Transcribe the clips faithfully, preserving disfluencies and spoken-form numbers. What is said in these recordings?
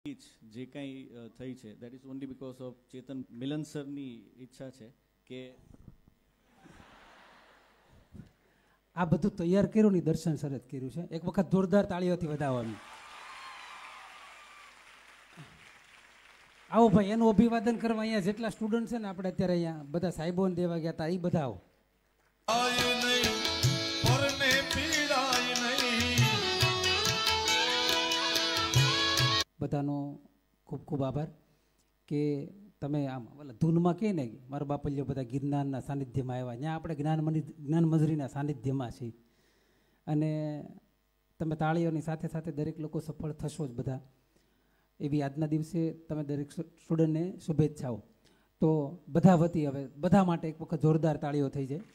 જે કંઈ થઈ છે that is only because of Chetan Milan સરની ઈચ્છા છે કે આ બધું તૈયાર કર્યું ને દર્શન સરે કર્યું છે. એક વખત જોરદાર તાળીઓથી વધાવવાનું. આવો ભાઈ, એનું અભિવાદન કરવા અહીંયા જેટલા સ્ટુડન્ટ છે ને આપણે અત્યારે અહીંયા બધા સાહેબોને દેવા ગયા હતા, એ બધા આવો. બધાનો ખૂબ ખૂબ આભાર કે તમે આમ ઓલા ધૂનમાં કહે ને મારા બાપલ્યો બધા ગિરનારના સાનિધ્યમાં આવ્યા. ત્યાં આપણે જ્ઞાન જ્ઞાન મજરીના સાનિધ્યમાં છીએ અને તમે તાળીઓની સાથે સાથે દરેક લોકો સફળ થશો જ બધા. એવી આજના દિવસે તમે દરેક સ્ટુડન્ટને શુભેચ્છાઓ. તો બધા વતી હવે બધા માટે એક વખત જોરદાર તાળીઓ થઈ જાય.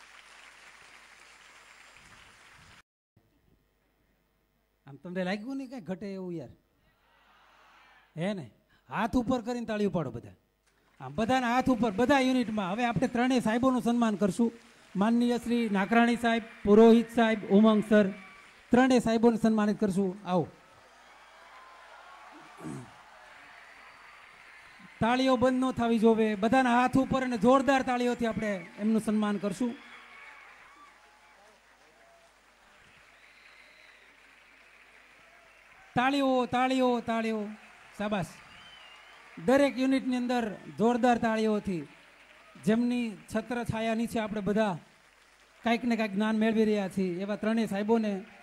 આમ તમને લાગ્યું નહીં કાંઈ ઘટે એવું યાર? હે ને? હાથ ઉપર કરીને તાળી ઉપાડો બધા. આમ બધાના હાથ ઉપર બધા યુનિટમાં. હવે આપણે ત્રણેય સાહેબોનું સન્માન કરશું. માનનીય શ્રી નાકરાણી સાહેબ, પુરોહિત સાહેબ, ઉમંગ સર, ત્રણેય સાહેબોને સન્માનિત કરશું. આવો. તાળીઓ બંધ ન થવી જોવે. બધાના હાથ ઉપર અને જોરદાર તાળીઓથી આપણે એમનું સન્માન કરશું. તાળીઓ તાળીઓ તાળીઓ. શાબાશ. દરેક યુનિટની અંદર જોરદાર તાળીઓથી જેમની છત્ર છાયા નીચે આપણે બધા કાંઈક ને કાંઈક જ્ઞાન મેળવી રહ્યા છીએ એવા ત્રણેય સાહેબોને